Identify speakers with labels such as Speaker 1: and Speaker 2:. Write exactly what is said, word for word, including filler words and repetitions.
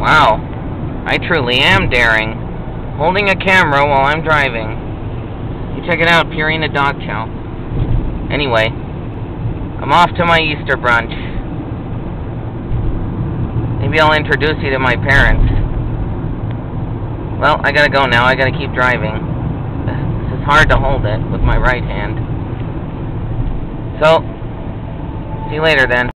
Speaker 1: Wow, I truly am daring. Holding a camera while I'm driving. You check it out, Purina Dog Chow. Anyway, I'm off to my Easter brunch. Maybe I'll introduce you to my parents. Well, I gotta go now. I gotta keep driving. This is hard to hold it with my right hand. So, see you later then.